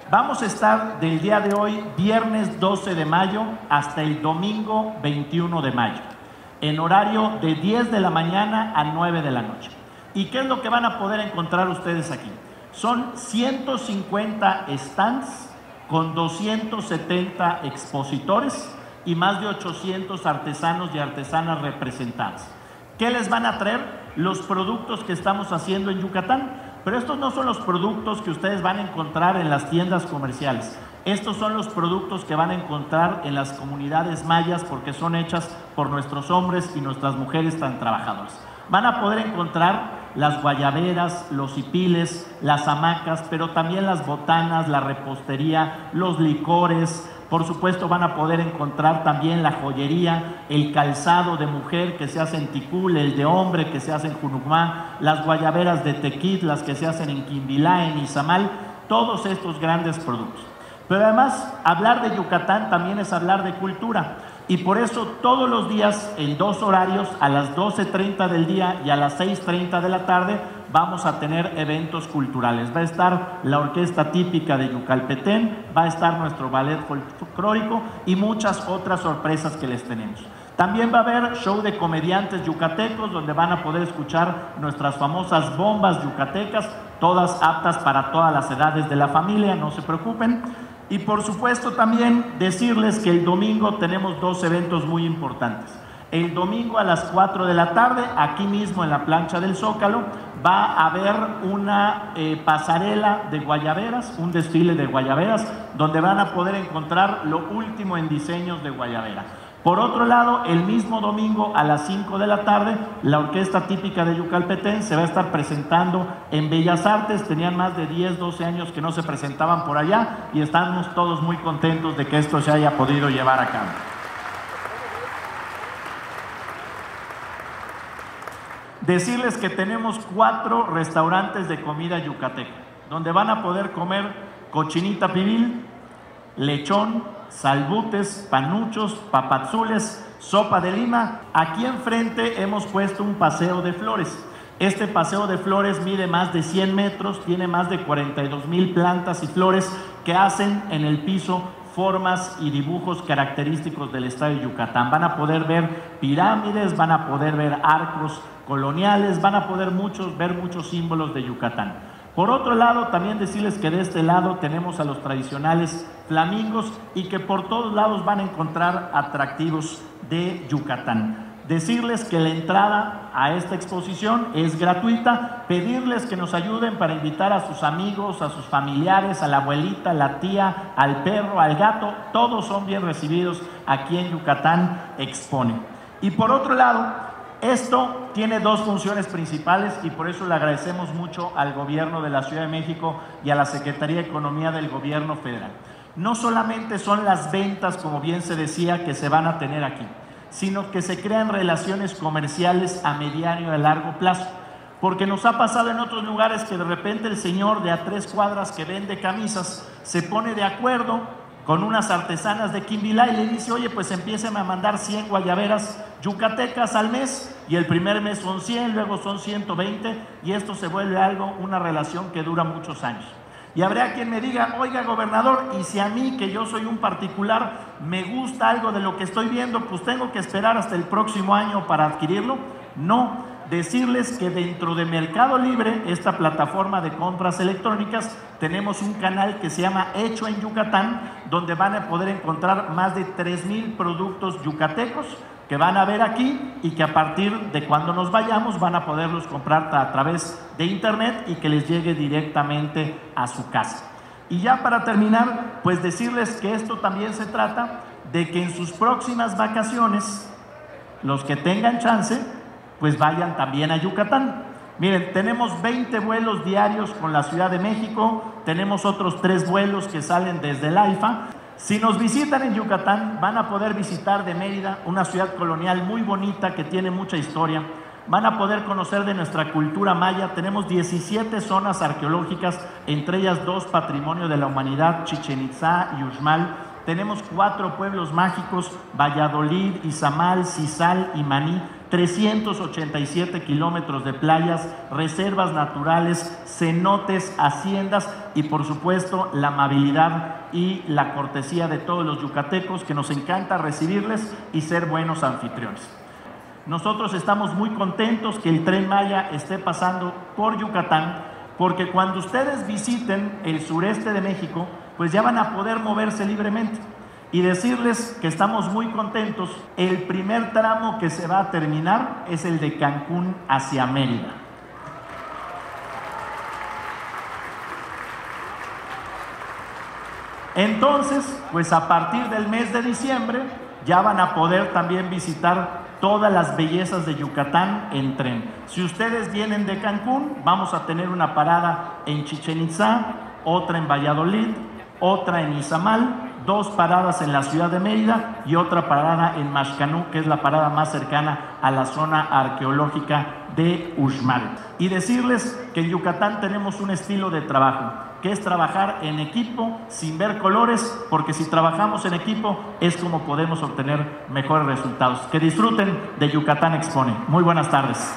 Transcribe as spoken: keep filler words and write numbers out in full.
Vamos a estar del día de hoy, viernes doce de mayo, hasta el domingo veintiuno de mayo, en horario de diez de la mañana a nueve de la noche. ¿Y qué es lo que van a poder encontrar ustedes aquí? Son ciento cincuenta stands con doscientos setenta expositores y más de ochocientos artesanos y artesanas representadas. ¿Qué les van a traer? Los productos que estamos haciendo en Yucatán. Pero estos no son los productos que ustedes van a encontrar en las tiendas comerciales. Estos son los productos que van a encontrar en las comunidades mayas, porque son hechas por nuestros hombres y nuestras mujeres tan trabajadoras. Van a poder encontrar las guayaberas, los hipiles, las hamacas, pero también las botanas, la repostería, los licores. Por supuesto van a poder encontrar también la joyería, el calzado de mujer que se hace en Ticul, el de hombre que se hace en Junucmá, las guayaberas de Tequit, las que se hacen en Quimbilá, en Izamal, todos estos grandes productos. Pero además, hablar de Yucatán también es hablar de cultura. Y por eso todos los días, en dos horarios, a las doce treinta del día y a las seis treinta de la tarde, vamos a tener eventos culturales. Va a estar la orquesta típica de Yucalpetén, va a estar nuestro ballet folclórico y muchas otras sorpresas que les tenemos. También va a haber show de comediantes yucatecos, donde van a poder escuchar nuestras famosas bombas yucatecas, todas aptas para todas las edades de la familia, no se preocupen. Y por supuesto también decirles que el domingo tenemos dos eventos muy importantes. El domingo a las cuatro de la tarde, aquí mismo en la plancha del Zócalo, va a haber una eh, pasarela de guayaberas, un desfile de guayaberas, donde van a poder encontrar lo último en diseños de guayabera. Por otro lado, el mismo domingo a las cinco de la tarde, la orquesta típica de Yucalpetén se va a estar presentando en Bellas Artes. Tenían más de diez, doce años que no se presentaban por allá y estamos todos muy contentos de que esto se haya podido llevar a cabo. Decirles que tenemos cuatro restaurantes de comida yucateca, donde van a poder comer cochinita pibil, lechón, salbutes, panuchos, papazules, sopa de lima. Aquí enfrente hemos puesto un paseo de flores. Este paseo de flores mide más de cien metros, tiene más de cuarenta y dos mil plantas y flores que hacen en el piso formas y dibujos característicos del estado de Yucatán. Van a poder ver pirámides, van a poder ver arcos coloniales, van a poder muchos, ver muchos símbolos de Yucatán. Por otro lado, también decirles que de este lado tenemos a los tradicionales flamingos y que por todos lados van a encontrar atractivos de Yucatán. Decirles que la entrada a esta exposición es gratuita, pedirles que nos ayuden para invitar a sus amigos, a sus familiares, a la abuelita, a la tía, al perro, al gato. Todos son bien recibidos aquí en Yucatán Expone. Y por otro lado, esto tiene dos funciones principales y por eso le agradecemos mucho al gobierno de la Ciudad de México y a la Secretaría de Economía del gobierno federal. No solamente son las ventas, como bien se decía, que se van a tener aquí, sino que se crean relaciones comerciales a mediano y a largo plazo. Porque nos ha pasado en otros lugares que de repente el señor de a tres cuadras que vende camisas se pone de acuerdo con unas artesanas de Quimbilá y le dice, oye, pues empiecen a mandar cien guayaberas yucatecas al mes, y el primer mes son cien, luego son ciento veinte, y esto se vuelve algo, una relación que dura muchos años. Y habrá quien me diga, oiga, gobernador, y si a mí, que yo soy un particular, me gusta algo de lo que estoy viendo, pues tengo que esperar hasta el próximo año para adquirirlo. No. Decirles que dentro de Mercado Libre, esta plataforma de compras electrónicas, tenemos un canal que se llama Hecho en Yucatán, donde van a poder encontrar más de tres mil productos yucatecos que van a ver aquí y que a partir de cuando nos vayamos van a poderlos comprar a través de internet y que les llegue directamente a su casa. Y ya para terminar, pues decirles que esto también se trata de que en sus próximas vacaciones, los que tengan chance, pues vayan también a Yucatán. Miren, tenemos veinte vuelos diarios con la Ciudad de México, tenemos otros tres vuelos que salen desde el AIFA. Si nos visitan en Yucatán, van a poder visitar de Mérida, una ciudad colonial muy bonita que tiene mucha historia. Van a poder conocer de nuestra cultura maya. Tenemos diecisiete zonas arqueológicas, entre ellas dos Patrimonio de la Humanidad, Chichén Itzá y Uxmal. Tenemos cuatro pueblos mágicos, Valladolid, Izamal, Cizal y Maní, trescientos ochenta y siete kilómetros de playas, reservas naturales, cenotes, haciendas y por supuesto la amabilidad y la cortesía de todos los yucatecos, que nos encanta recibirles y ser buenos anfitriones. Nosotros estamos muy contentos que el Tren Maya esté pasando por Yucatán, porque cuando ustedes visiten el sureste de México, pues ya van a poder moverse libremente. Y decirles que estamos muy contentos. El primer tramo que se va a terminar es el de Cancún hacia Mérida. Entonces, pues a partir del mes de diciembre ya van a poder también visitar todas las bellezas de Yucatán en tren. Si ustedes vienen de Cancún, vamos a tener una parada en Chichén Itzá, otra en Valladolid, otra en Izamal, dos paradas en la ciudad de Mérida y otra parada en Maxcanú, que es la parada más cercana a la zona arqueológica de Uxmal. Y decirles que en Yucatán tenemos un estilo de trabajo, que es trabajar en equipo sin ver colores, porque si trabajamos en equipo es como podemos obtener mejores resultados. Que disfruten de Yucatán Expone. Muy buenas tardes.